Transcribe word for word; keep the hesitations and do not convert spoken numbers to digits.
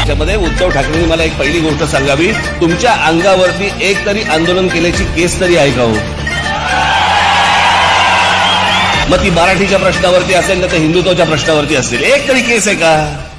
त्याच्यामध्ये उद्धव ठाकरेंनी मला एक पहिली गोष्ट सांगावी, तुमच्या अंगावरती एक तरी आंदोलन केल्याची केस तरी आहे का हो? मग ती मराठीच्या प्रश्नावरती असेल ना तर हिंदुत्वाच्या प्रश्नावरती असेल, एक तरी केस आहे का?